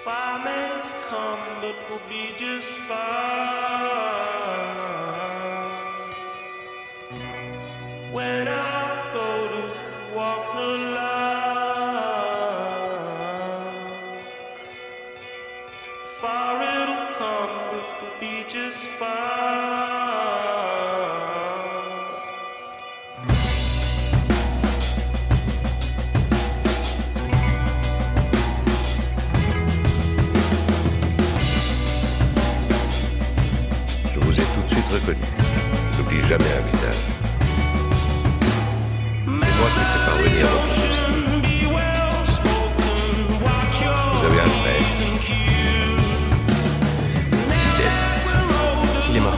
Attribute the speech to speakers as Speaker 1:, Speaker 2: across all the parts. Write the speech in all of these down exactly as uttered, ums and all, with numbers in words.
Speaker 1: Fire may come, but we'll be just fine. When I go to walk the line, fire it'll come, but we'll be just fine.
Speaker 2: Reconnu. Je n'oublie jamais un visage. C'est moi qui ai fait parvenir votre souci. Vous avez un frère. Fidèle.
Speaker 3: Il est mort.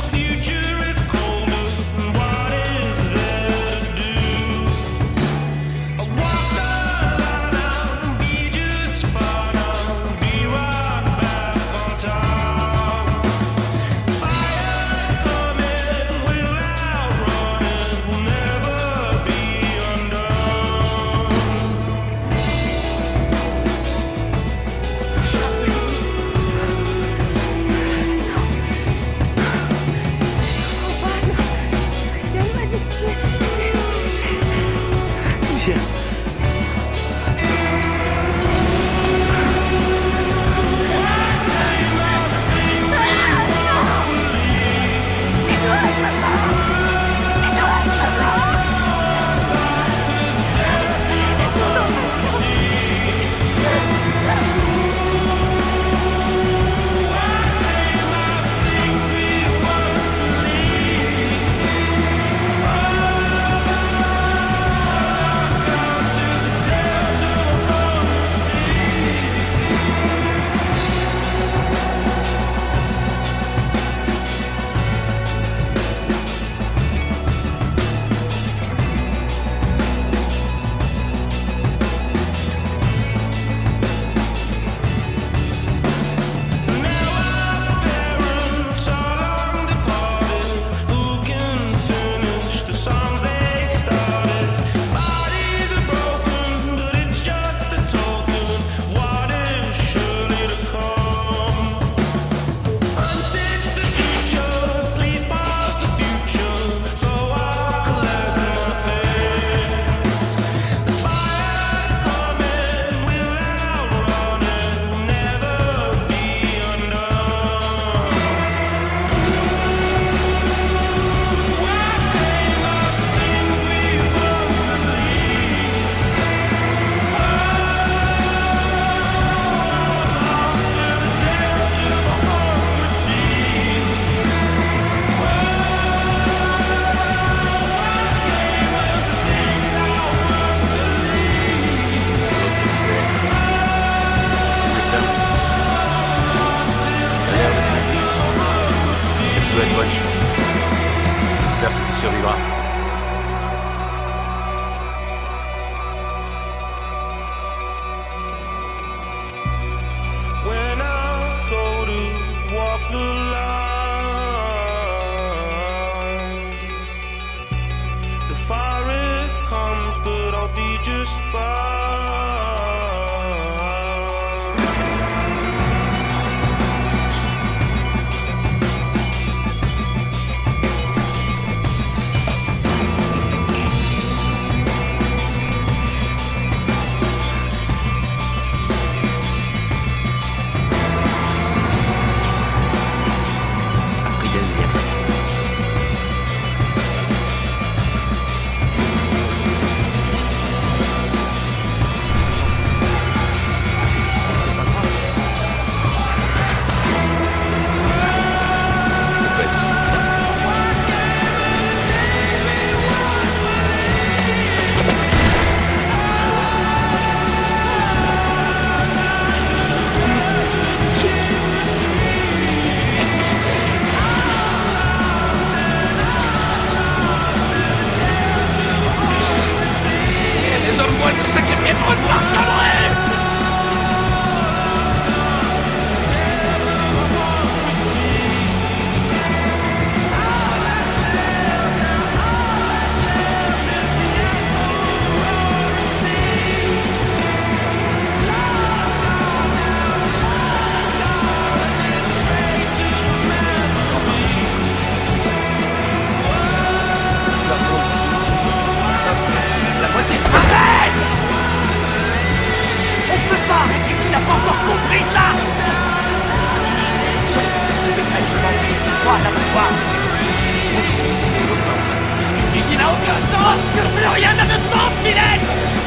Speaker 3: Bonne chance. J'espère que tu survivras.
Speaker 1: When I go to walk the line, the fire it comes, but I'll be just fine.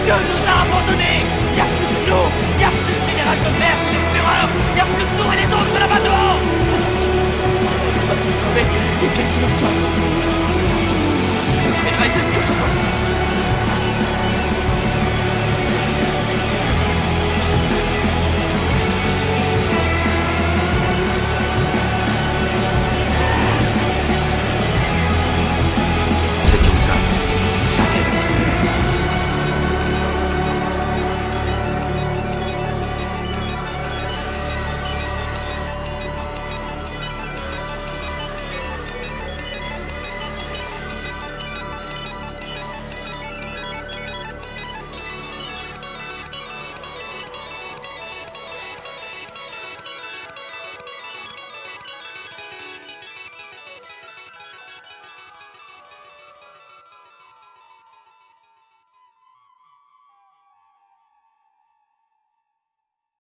Speaker 4: Dieu nous a abandonnés. Il n'y a plus que nous. Il n'y a plus de général de mer, de fureur. Il n'y a plus que nous et les autres là-bas devant. Si on va tous crever, et bien qu'il en soit ainsi, c'est ainsi. Mais c'est ce que j'entends.